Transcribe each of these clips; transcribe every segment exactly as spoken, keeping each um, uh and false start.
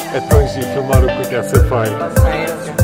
É tão giro filmar o que quer ser feito.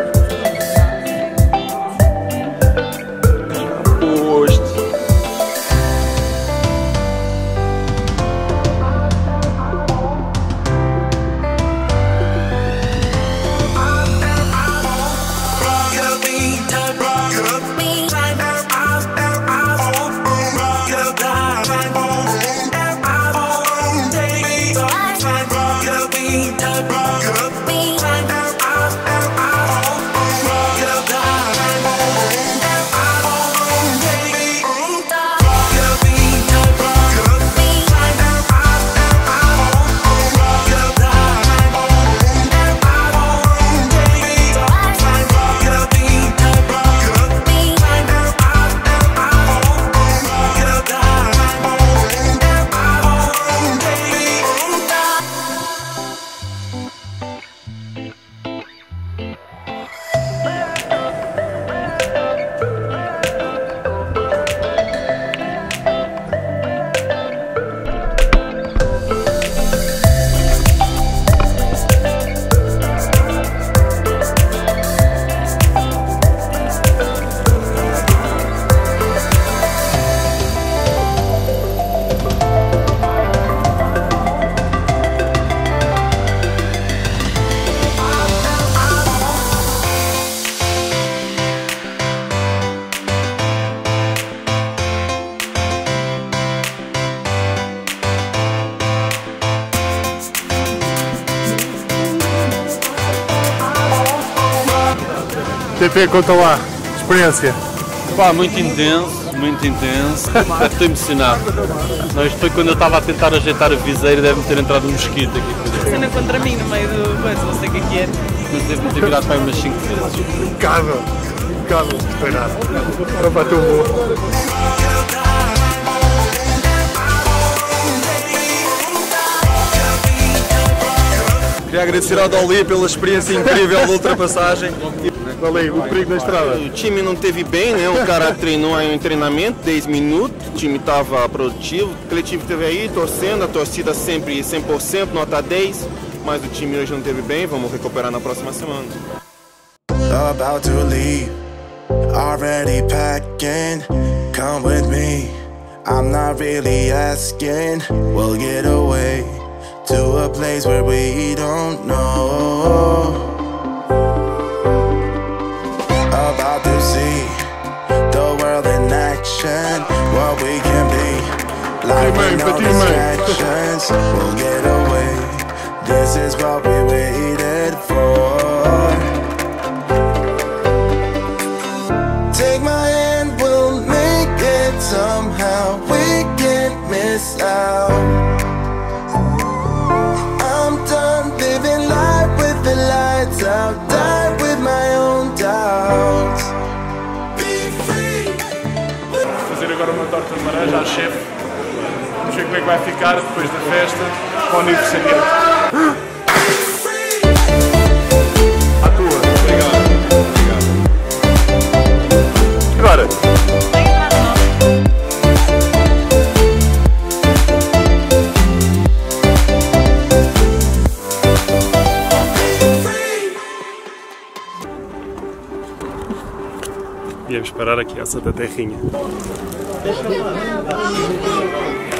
T P, conta lá, experiência. Pá, muito intenso, muito intenso, estou emocionado. Não, isto foi quando eu estava a tentar ajeitar a viseira e deve-me ter entrado um mosquito aqui. Cena contra mim no meio do coisa, não sei o que é que é. Mas devo-me ter virado para aí umas cinco vezes. Impecável, impecável, esperar. Era para tão bom. Queria agradecer ao Dolly pela experiência incrível de ultrapassagem. Dolly, o perigo da estrada. O time não teve bem, né? O cara treinou aí um treinamento, dez minutos, o time estava produtivo, o coletivo esteve aí torcendo, a torcida sempre cem por cento, nota dez, mas o time hoje não teve bem, vamos recuperar na próxima semana. About to leave, already packing, come with me, I'm not really asking, we'll get away to a place where we don't know. About to see the world in action, what we can be, life with no distractions, we'll get away, this is what we waited for. Take my hand, we'll make it somehow, we can't miss out. I'll die with my own doubts. Be free. Vou fazer agora uma torta de laranja ao chefe. Vamos ver como é que vai ficar depois da festa para o aniversariante. À tua. Obrigado. Obrigado. Agora. Viemos parar aqui à Santa Terrinha.